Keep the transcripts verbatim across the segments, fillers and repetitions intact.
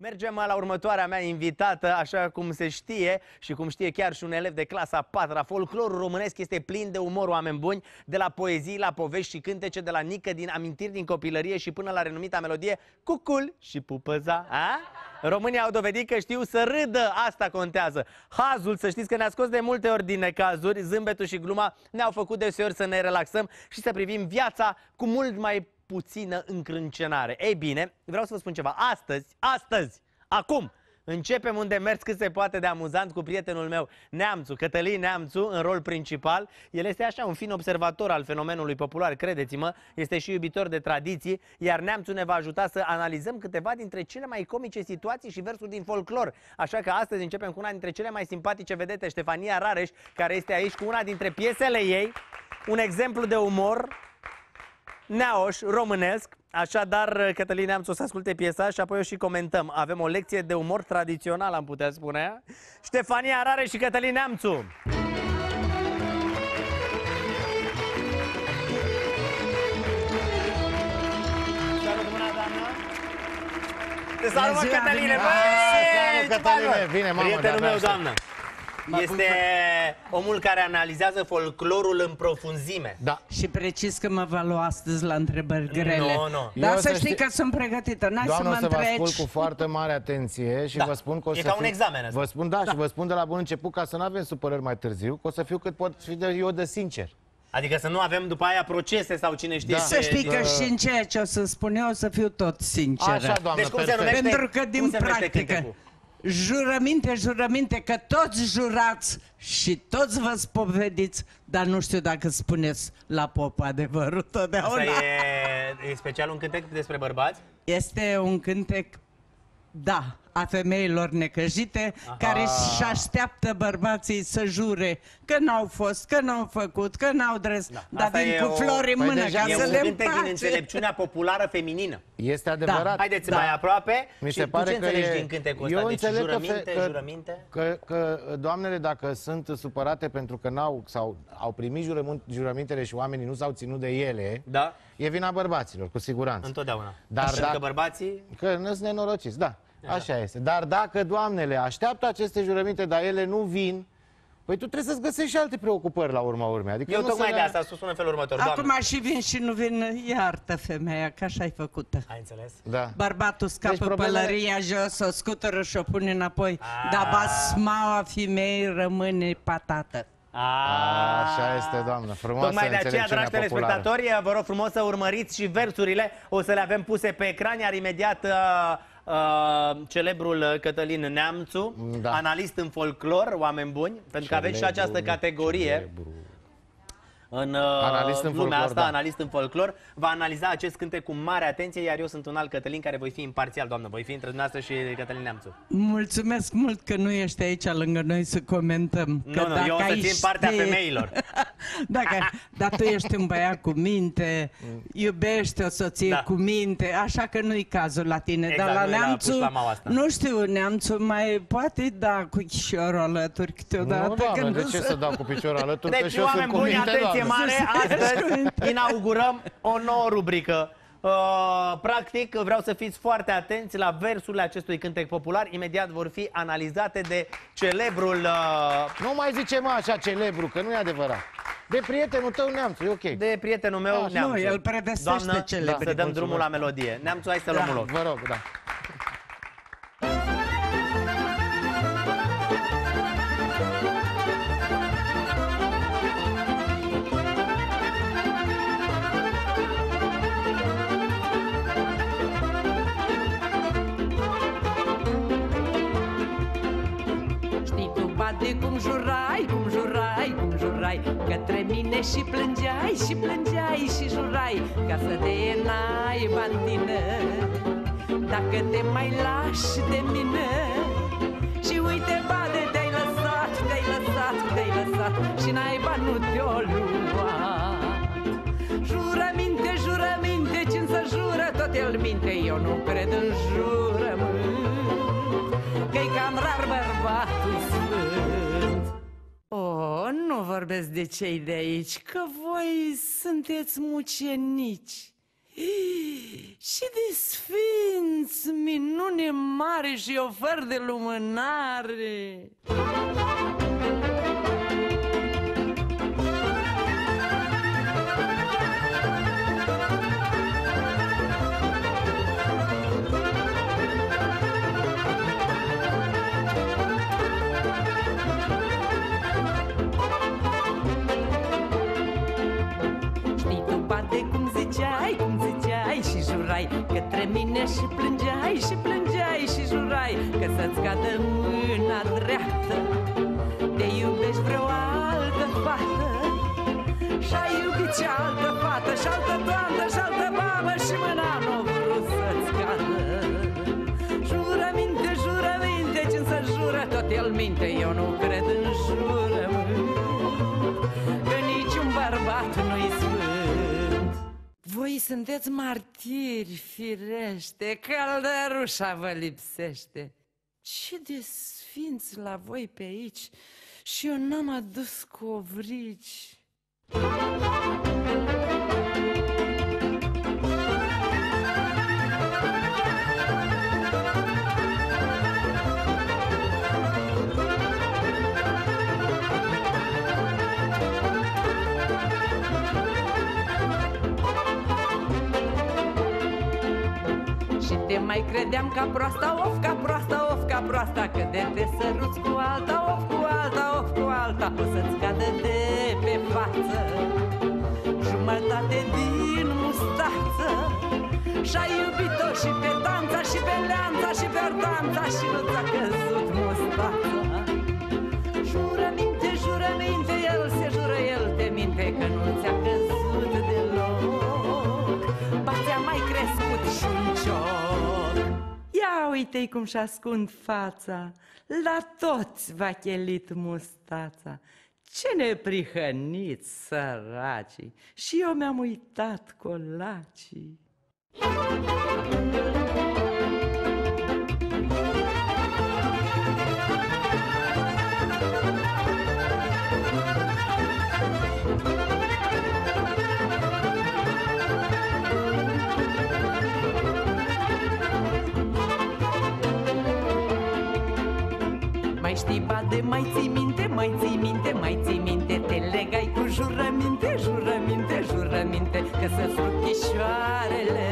Mergem la următoarea mea invitată, așa cum se știe și cum știe chiar și un elev de clasa a patra. Folclorul românesc este plin de umor, oameni buni, de la poezii la povești și cântece, de la Nică din amintiri din copilărie și până la renumita melodie Cucul și Pupăza. A? Românii au dovedit că știu să râdă, asta contează. Hazul, să știți că ne-a scos de multe ori din necazuri, zâmbetul și gluma ne-au făcut deseori să ne relaxăm și să privim viața cu mult mai puțină încrâncenare. Ei bine, vreau să vă spun ceva. Astăzi, astăzi, acum, începem un demers cât se poate de amuzant cu prietenul meu, Neamțu, Cătălin Neamțu, în rol principal. El este așa un fin observator al fenomenului popular, credeți-mă, este și iubitor de tradiții, iar Neamțu ne va ajuta să analizăm câteva dintre cele mai comice situații și versuri din folclor. Așa că astăzi începem cu una dintre cele mai simpatice vedete, Ștefania Rareș, care este aici cu una dintre piesele ei, un exemplu de umor neaoș, românesc. Așadar, Cătălin Neamțu o să asculte piesa și apoi o și comentăm. Avem o lecție de umor tradițional, am putea spune. Ștefania Rareș și Cătălin Neamțu. Salut, bună, doamnă! Te salut, mă, Cătăline! Salut, Cătăline! Bine, mamă, prietenul meu, doamnă. Este omul care analizează folclorul în profunzime. Da. Și precis că mă va lua astăzi la întrebări grele. Nu, nu. Dar Eu să să știi știi- că sunt pregătită. N-ai să Doamnă, mă o să vă întreci. ascult cu foarte mare atenție și Da. vă spun că o E să ca un fiu... examen ăsta. Vă spun, da, și vă spun de la bun început ca să nu avem supărări mai târziu, că o să fiu cât pot fi de eu de sincer. Adică să nu avem după aia procese sau cine știe. Da. ce- Să știi că Uh, și în ceea ce o să spun eu o să fiu tot sinceră. Așa, doamnă, Deci cum se perfect. numește? Pentru că Cum din se numește practică, cântecul? jurăminte, jurăminte că toți jurați și toți vă spovediți, dar nu știu dacă spuneți la pop adevărul Asta totdeauna. e, e special un cântec despre bărbați? Este un cântec, da, a femeilor necăjite, Aha. care își așteaptă bărbații să jure că n-au fost, că n-au făcut, că n-au dres, Da. dar Asta vin e cu o- flori în Păi mână deja ca E să un le cântec din împace. înțelepciunea populară feminină. Este adevărat. Haideți Da. mai aproape. Mi și se tu pare ce că înțelegi e... din cântecul Eu ăsta? Deci înțeleg că, jurăminte, fe- că, jurăminte? că, că doamnele, dacă sunt supărate pentru că n-au sau au primit jurământ, jurămintele și oamenii nu s-au ținut de ele, Da, e vina bărbaților, cu siguranță. întotdeauna. Dar Pentru dacă- că bărbații... Că nu sunt nenorociți, da. Așa este. Dar dacă doamnele așteaptă aceste jurăminte, dar ele nu vin, păi tu trebuie să-ți găsești și alte preocupări la urma urmei. Adică Eu nu tocmai să de le- asta a spus în felul următor, doamnă. Acum și vin și nu vin, iartă femeia, că așa ai făcută. Ai înțeles? Da. Bărbatul scapă Deci problemele- pălăria jos, o scutură și o pune înapoi, Ah. dar basmaua femeii rămâne patată. A, Așa este, doamnă. Frumoasă Tocmai de aceea, înțelepciunea dragi populară. telespectatori, vă rog frumos să urmăriți și versurile. O să le avem puse pe ecran, iar imediat uh, uh, celebrul Cătălin Neamțu, Da. analist în folclor, oameni buni, pentru că aveți și această Celebru, categorie celebru. în, uh, Analist în lumea folclor, asta, da. analist în folclor. Va analiza acest cântec cu mare atenție, iar eu sunt un alt Cătălin care voi fi imparțial, doamnă. Voi fi între dumneavoastră și Cătălin Neamțu. Mulțumesc mult că nu ești aici lângă noi să comentăm. Nu, că nu, dacă eu o să ai țin partea ști- femeilor. Dacă, dar tu ești un băiat cu minte, iubești o soție Da. cu minte, așa că nu-i cazul la tine. Exact, dar la nu e la Neamțu, puș la mau asta. nu știu, Neamțu mai poate da cu chișorul alături câteodată. Nu, doamnă, când de ce se- să dau cu piciorul alături? Că Deci, și eu sunt oameni cu buni, minte, atenție doamnă. mare, astăzi inaugurăm o nouă rubrică. Uh, practic, vreau să fiți foarte atenți la versurile acestui cântec popular. Imediat vor fi analizate de celebrul... Uh, Nu mai zice mă așa celebru, că nu e adevărat. De prietenul tău Neamțu, e ok. de prietenul meu, Ah, nu, Neamțu. el prevestește Doamnă, celebrii. să dăm Mulțumesc. drumul la melodie. Neamțu, hai să luăm un loc. Vă rog, da. Știi tu, bate, cum jurai, cum jurai, cum jurai către mine și plângeai, și plângeai și jurai ca să te n-ai bani tine, dacă te mai lași de mine. Și uite, bade, te-ai lăsat, te-ai lăsat, te-ai lăsat și n-ai bani, nu te-o luat. Jurăminte, jurăminte, cine să jură tot el minte, eu nu cred în jurământ, că-i cam rar bărbatul sfânt. Oh, nu vorbesc de cei de aici, că voi sunteți mucenici. Și de sfinți, minune mare și ofer de lumânare. Știi tu, bate, cum ziceai, cum ziceai și jurai către mine și plângeai și plângeai și jurai că să-ți cadă mâna dreaptă, te iubești vreo altă fată și-ai iubit și altă fată și altă toamnă și altă babă și mâna n-o vrut să-ți cadă. Jurăminte, jurăminte, ce-mi să jură tot el minte, eu nu cred în jurământ, că niciun bărbat nu-i sfânt. Voi sunteți martiri, firește, căldărușa vă lipsește. Ce de sfinți la voi pe aici și eu n-am adus covrici. Și te mai credeam ca proasta, of, ca proasta, of, ca proasta, că de te săruți cu alta, of, cu alta, of, cu alta, o să-ți cadă de pe față jumătate din mustață. Și-ai iubit-o și pe danța, și pe leanța, și pe ordanța, și nu ți-a căzut mustața. Jurăminte, jurăminte, el se jură, el te minte, că nu ți-a căzut deloc, ba ți-a mai crescut și un cioc. Ia uite-i cum și ascund fața, la toți v-a chelit mustața. Ce neprihăniți săracii, și eu mi-am uitat colacii. Mai știi, bade, mai ții minte, mai ții minte, mai ții minte, te legai cu jurăminte, jurăminte, jurăminte, că să-ți fructișoarele,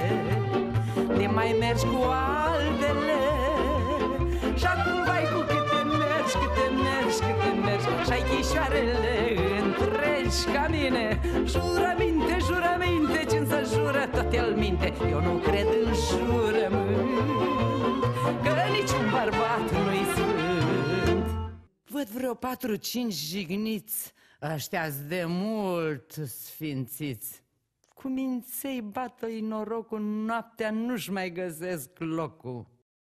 te mai mergi cu altele. Și acum vai cu câte mergi, câte mergi, câte mergi, și-ai chișoarele întregi ca mine. Jurăminte, jurăminte, ce-mi să jură tot el minte, eu nu cred în jurământ, că niciun bărbat nu-i sfânt. Văd vreo patru-cinci jigniți, ăștia-s de mult sfințiți. Cu minței bată-i norocul, noaptea nu-și mai găsesc locul.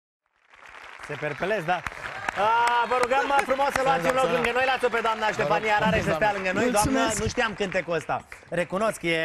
Se perpelez, da. A, vă rugăm frumos să luați un loc lângă noi. Las-o pe doamna Ștefania Rare să stea lângă noi. Doamnă, nu știam cântecul ăsta. Recunosc, e...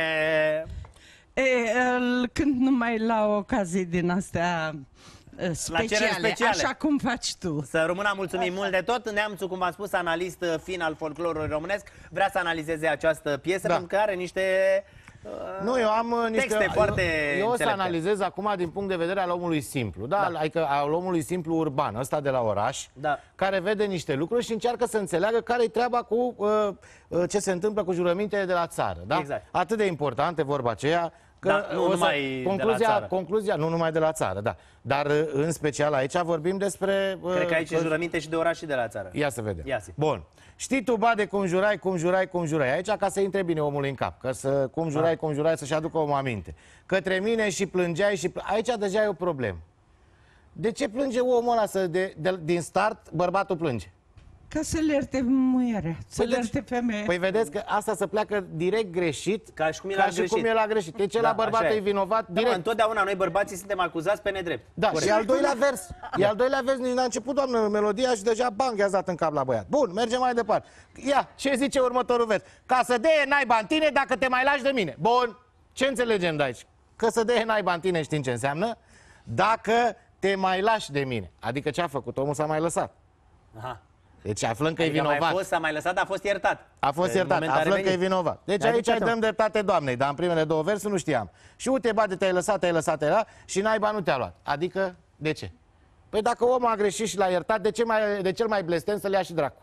E, îl cânt numai la ocazii din astea speciale, speciale, așa cum faci tu. Să rămână, mulțumim mult de tot. Neamțu, cum v-am spus, analist fin al folclorului românesc, vrea să analizeze această piesă, da, pentru că are niște uh, nu, eu am niște texte foarte Eu, eu o să analizez acum din punct de vedere al omului simplu, da? Da. Adică al omului simplu urban, ăsta de la oraș, da, care vede niște lucruri și încearcă să înțeleagă care-i treaba cu uh, uh, ce se întâmplă cu jurămintele de la țară, da? Exact. Atât de importantă vorba aceea. Că da, nu o să, numai concluzia, de la țară. concluzia, nu numai de la țară, da. Dar în special aici vorbim despre... Cred că aici uh, e jurăminte și de oraș și de la țară. Ia să vedem. Ia -si. Bun. Știi tu, Bade, cum jurai, cum jurai, cum jurai. Aici ca să intre bine omul în cap. Că să, cum jurai, ah. cum jurai, să-și aducă omul aminte. Către mine și plângeai și... Plângeai. Aici deja e o problemă. De ce plânge omul ăla să de, de, din start bărbatul plânge? Ca să le ierte muierea, să le ierte femeie. Păi vedeți că asta se pleacă direct greșit, ca și cum el ca a și greșit. Cum el a greșit. Deci da, la bărbat e vinovat direct. Da, întotdeauna noi bărbații suntem acuzați pe nedrept. Da, corect. Și al doilea vers. E al doilea vers, nici n-a început, doamnă, melodia și deja bang, i-ați dat în cap la băiat. Bun, mergem mai departe. Ia, ce zice următorul vers? Ca să dea naiba în tine dacă te mai lași de mine. Bun, ce înțelegem de aici? Că să dea naiba în tine, știm ce înseamnă? Dacă te mai lași de mine. Adică ce a făcut? Omul s-a mai lăsat. Aha. Deci aflăm că adică e vinovat. Mai fost, s-a mai lăsat, dar a fost iertat. A fost iertat, aflăm că e vinovat. Deci Dar aici de ce îi dăm dreptate doamnei, dar în primele două versuri nu știam. Și uite, bate, te-ai lăsat, te-ai lăsat, te-ai luat și naiba nu te-a luat. Adică, de ce? Păi dacă omul a greșit și l-a iertat, de ce mai, de cel mai blestem să-l ia și dracu?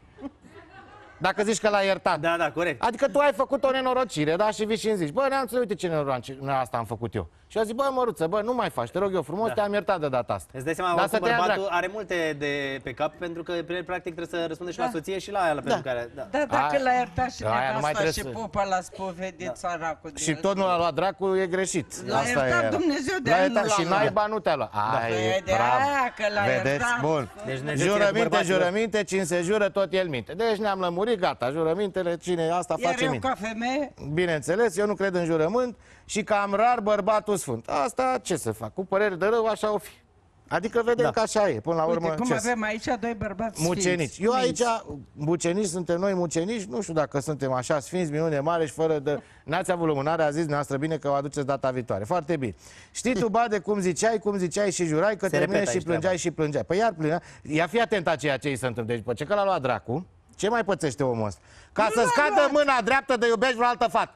Dacă zici că l-a iertat. Da, da, corect. Adică tu ai făcut o nenorocire, da, și vii și îmi zici, bă, neamțule, uite ce nenorocire asta am făcut eu. Și eu zic, bă, Măruță, bă, nu mai faci, te rog eu frumos, da. Te-am iertat de data asta. Îți dai seama, dar că bărbatul are multe de pe cap, pentru că practic trebuie să răspunde și da. La soție și la aia, la pentru da. care... Da, da dacă l-a iertat și nevasta și să... popa l-a spovedit da. Țaracul. Și tot nu l-a luat dracu, e greșit. L-a iertat era. Dumnezeu de aia nu și naiba nu te-a luat. Ai, de aia că l-a vedeți? Bun. Deci jurăminte, jurăminte, cine se jură, tot el minte. Deci ne-am lămurit, gata, jurămintele, cine asta iar face eu minte. ca femeie? Bineînțeles, eu nu cred în jurământ și cam rar bărbatul sfânt. Asta ce să fac? Cu păreri de rău, așa o fi. Adică vedem da. Că așa e, până la urmă. Uite, cum ce avem aici doi bărbați mucenici. Sfinți. Eu aici, mucenici, suntem noi mucenici, nu știu dacă suntem așa sfinți, minune mare și fără de... N-ați avut lumânare, a zis noastră bine că o aduceți data viitoare. Foarte bine. Știi tu, Bade, cum ziceai, cum ziceai și jurai că te mine și plângeai treaba. Și plângeai. Păi iar plângea. Ia fi atent la ceea ce îi se întâmplă. Deci, după ce că l-a luat dracu, ce mai pățește omul ăsta? Ca să-ți cadă mâna dreaptă de iubești vreo altă fată.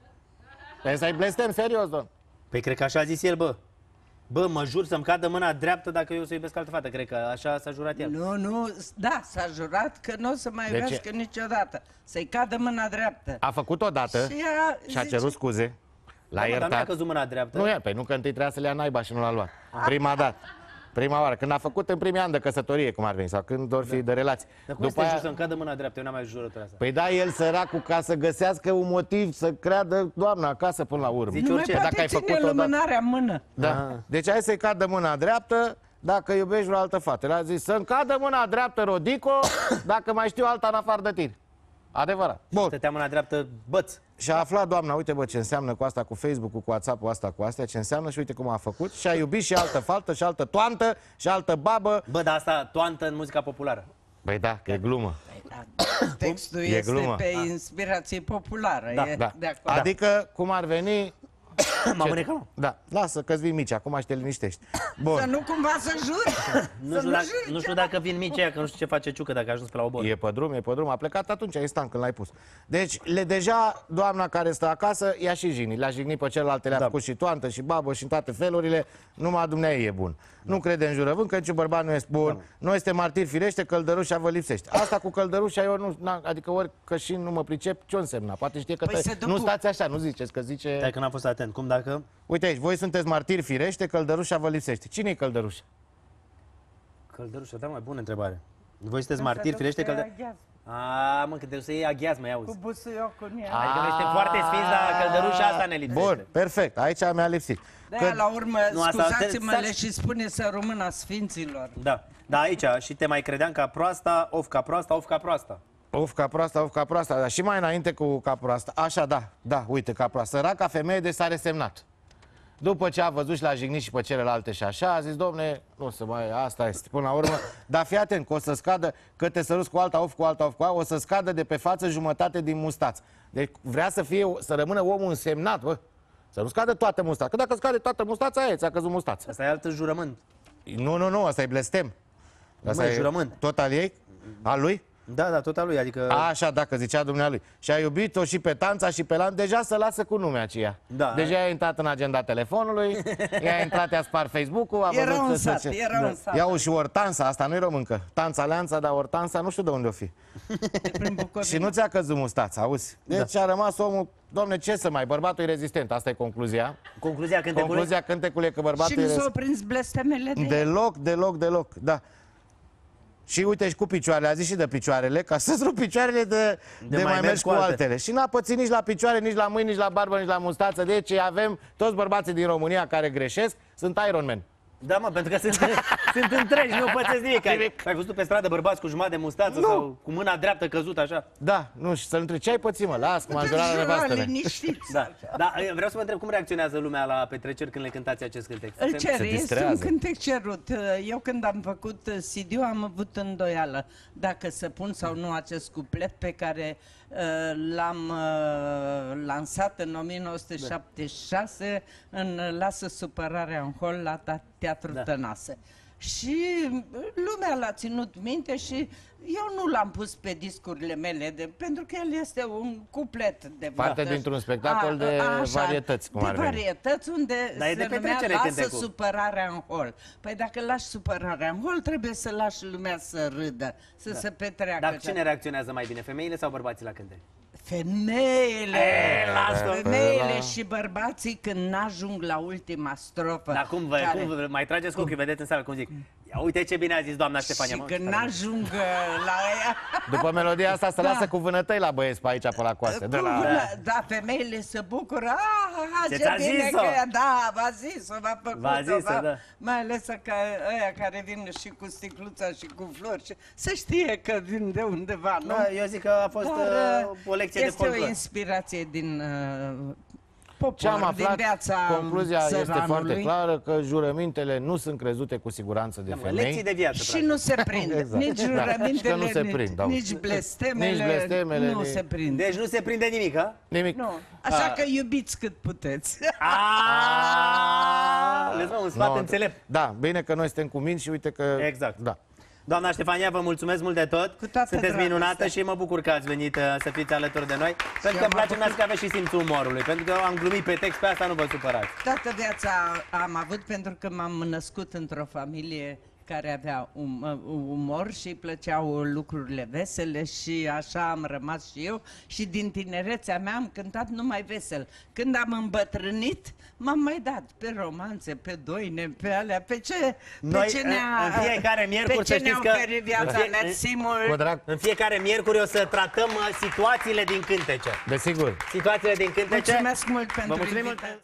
Păi să-i blestem serios, domn. Păi cred că așa a zis el, bă. Bă, mă jur să-mi cadă mâna dreaptă dacă eu o să iubesc altă fată. Cred că așa s-a jurat el. Nu, nu, da, s-a jurat că nu o să mai iubească niciodată. Să-i cadă mâna dreaptă. A făcut odată și, și a zice... cerut scuze. L-a da, iertat. Dar nu a căzut mâna dreaptă. Nu, ia, păi nu că întâi trebuia să le ia naiba și nu l-a luat. Prima dată. Prima oară, când a făcut în primii ani de căsătorie, cum ar veni, sau când or fi da. De relații. Dar cum este aia... să-mi cadă mâna dreaptă? Eu n-am mai jurat asta. Păi da, el săracul, ca să găsească un motiv să creadă doamna acasă până la urmă. Zici nu mai poate dacă ai făcut lumânarea în mână. Da. Ah. Deci hai să-i cadă mâna dreaptă dacă iubești vreo altă fată. Le-a zis să-mi cadă mâna dreaptă, Rodico, dacă mai știu alta în afară de tine. Adevărat. Bun. Stătea mâna dreaptă, băț. Și a aflat doamna, uite bă ce înseamnă cu asta, cu Facebook-ul, cu WhatsApp-ul, asta cu astea, ce înseamnă și uite cum a făcut. Și a iubit și altă faltă, și altă toantă, și altă babă. Bă, dar asta toantă în muzica populară. Băi da, că e glumă. Textul e este glumă. pe inspirație populară. Da, e da. de acord. Adică, cum ar veni... M-am mânecat. Da, lasă că-ți vii mici, acum și te liniștești. Bun. Să nu cumva să juri. nu, știu dacă, nu știu dacă vin mici aia, că nu știu ce face Ciucă dacă a ajuns pe la obor. E pe drum, e pe drum, a plecat atunci, instant când l-ai pus. Deci, le deja, doamna care stă acasă, ia și jignit. Le-a jignit pe celelalte, le-a da. Făcut și toantă, și babă, și în toate felurile. Numai dumneavoastră e bun. Da. Nu crede în jurăvânt, că niciun bărbat nu este bun. Da. Nu este martir firește, căldărușa vă lipsește. Asta cu căldărușa, eu nu, na, adică ori că și nu mă pricep, ce-o însemna? Poate știe că păi te... nu stați așa, nu ziceți, că zice... Stai că n-am fost atent. Cum dacă... Uite aici, voi sunteți martiri firește, căldărușa vă lipsește. Cine e căldărușa? Căldărușa, da, mai bună întrebare. Voi sunteți martiri firește, căldărușa... A, mă, că trebuie să iei aghiaz, mai auzi. Cu busuiocul în ea. Adică noi suntem foarte sfinți, dar căldărușa asta ne lipsește. Bun, perfect, aici mi-a lipsit. De că... la urmă, scuzați-mă, le și spune să rămână sfinților. Da, da, aici și te mai credeam ca proasta, of ca proasta, of ca proasta. Of ca proasta, of ca proasta, dar și mai înainte cu ca proasta. Așa, da, da, uite, ca proasta. Săraca femeie de s-a resemnat. După ce a văzut și l-a jignit și pe celelalte și așa, a zis, domne, nu să mai, asta este, până la urmă. Dar fii atent, că o să scadă, că te săruți cu alta, of cu alta, of cu alta, o să scadă de pe față jumătate din mustață. Deci vrea să fie, să rămână omul însemnat, bă. Să nu scadă toată mustața. Că dacă scade toată mustața, aia ți-a căzut mustața. Asta e altă jurământ. Nu, nu, nu, asta e blestem. Asta e jurământ. Tot al ei? Al lui? Da, da, tot al lui, adică... Așa, dacă zicea dumnealui. Și a iubit-o și pe Tanța și pe Lan, deja să lasă cu numea aceea. Da. Deja a intrat în agenda telefonului, i-a intrat, i-a spart Facebook-ul, a era văzut... Un sat, ce... era da. Un sat. Iau și Ortanța, asta nu-i româncă. Tanța Leanța, dar Ortanța nu știu de unde o fi. Și nu ți-a căzut mustața, auzi? Deci da. A rămas omul, domne, ce să mai, bărbatul e rezistent, asta e concluzia. Concluzia cântecului? Concluzia cântecului e că bărbatul și e nu rezistent. s-au prins blestemele de Deloc, deloc, deloc, da. Și uite și cu picioarele, a zis și de picioarele, ca să-ți rup picioarele de, de, de mai, mai mergi cu altele. altele. Și n-a pățit nici la picioare, nici la mâini, nici la barbă, nici la mustață. Deci avem toți bărbații din România care greșesc, sunt Iron Man. Da, mă, pentru că sunt, sunt întregi, nu pățesc nimic. Ai, ai văzut pe stradă bărbați cu jumătate de mustață nu. Sau cu mâna dreaptă căzută așa? Da, nu, și să-l întreb, ce ai pățit, mă? Las, cum a jurat la nevastă mea. Da, da, vreau să vă întreb, cum reacționează lumea la petreceri când le cântați acest cântec? Îl cer, este un cântec cerut. Eu când am făcut C D-ul am avut îndoială dacă să pun sau nu acest cuplet pe care uh, l-am uh, lansat în o mie nouă sute șaptezeci și șase în Lasă supărarea în hol la Teatru da. Tănase. și lumea l-a ținut minte și eu nu l-am pus pe discurile mele, de, pentru că el este un cuplet de parte vârf. dintr-un spectacol de așa, varietăți, cum de ar veni. varietăți unde Dar e se de numea petrecere Lasă cântecul. supărarea în hol. Păi dacă lași supărarea în hol, trebuie să lași lumea să râdă, să se petreacă. Dar cine reacționează mai bine, femeile sau bărbații la cântec? Femeile, E, lasă-o. femeile și bărbații când n-ajung la ultima strofă. Dar cum, vă, care- cum vă, mai trageți cu ochii, vedeți în sală cum zic. Ia uite ce bine a zis doamna Ștefania. Și mă, când stare. n-ajung uh, la ea... După melodia asta se Da. lasă cu vânătăi la băieți pe aici, pe la coaste. De la... Da. da, femeile se bucură. Ah, ah, Ce ce ți-a bine zis-o? că e, da, v-a zis-o, v-a făcut-o. V-a zis-o, da. Mai ales că ăia care vin și cu sticluța și cu flori. Și să știe că vin de undeva, nu? Da, eu zic că a fost Dar, uh, o lecție de este o folclor. inspirație din uh, popor, Ce am din aflat, viața concluzia este țăranului. foarte clară, că jurămintele nu sunt crezute cu siguranță de Da, mă, femei. lecții de viață, Și practic. nu se prind. Exact. Nici Da. jurămintele, Și că nu se nici- prind, da. nici blestemele, Nici blestemele, nu nici- se prind. Deci nu se prinde nimic, a? Nimic. Nu. Așa A. că iubiți cât puteți. Aaaa! Lăsăm un sfat No, înțelept. Da, bine că noi suntem cu minți și uite că... Exact. Da. Doamna Ștefania, vă mulțumesc mult de tot. Cu toată Sunteți dragostea. minunată și mă bucur că ați venit uh, să fiți alături de noi. Pentru că am îmi place avut- mea că aveți și simțul umorului. Pentru că am glumit pe text, pe asta nu vă supărați. Toată viața am avut pentru că m-am născut într-o familie care avea um, umor și îi plăceau lucrurile vesele și așa am rămas și eu și din tinerețea mea am cântat numai vesel. Când am îmbătrânit, m-am mai dat pe romanțe, pe doine, pe alea, pe ce, Noi, pe ce în- ne-a în fiecare miercuri, pe să ce ne-a știți că- oferit viața, în fie- mersi-mult. Cu drag, În fiecare miercuri o să tratăm uh, situațiile din cântece. desigur. Situațiile din cântece. Mulțumesc mult pentru mulțumim invitație. mult.